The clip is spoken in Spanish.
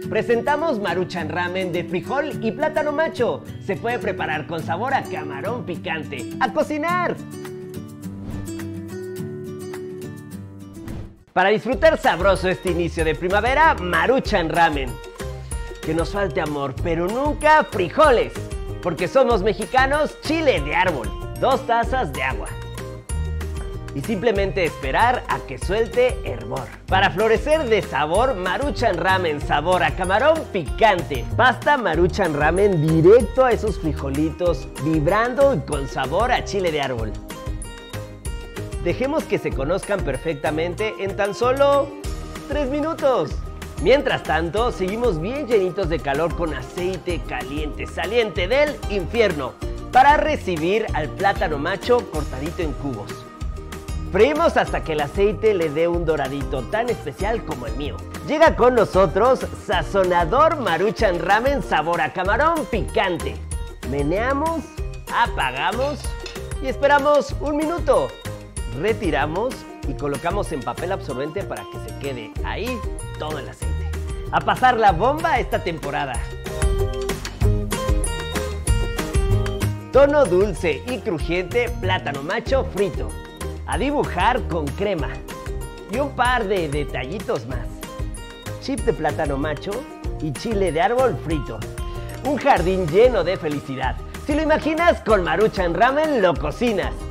Presentamos Maruchan Ramen de frijol y plátano macho. Se puede preparar con sabor a camarón picante. ¡A cocinar! Para disfrutar sabroso este inicio de primavera, Maruchan Ramen. Que nos falte amor, pero nunca frijoles. Porque somos mexicanos, chile de árbol. 2 tazas de agua. Y simplemente esperar a que suelte hervor. Para florecer de sabor, Maruchan Ramen sabor a camarón picante. Pasta Maruchan Ramen directo a esos frijolitos, vibrando y con sabor a chile de árbol. Dejemos que se conozcan perfectamente en tan solo 3 minutos. Mientras tanto, seguimos bien llenitos de calor con aceite caliente, saliente del infierno, para recibir al plátano macho cortadito en cubos. Freímos hasta que el aceite le dé un doradito tan especial como el mío. Llega con nosotros sazonador Maruchan Ramen sabor a camarón picante. Meneamos, apagamos y esperamos 1 minuto. Retiramos y colocamos en papel absorbente para que se quede ahí todo el aceite. A pasar la bomba esta temporada. Tono dulce y crujiente plátano macho frito. A dibujar con crema. Y un par de detallitos más. Chip de plátano macho y chile de árbol frito. Un jardín lleno de felicidad. Si lo imaginas, con Maruchan Ramen lo cocinas.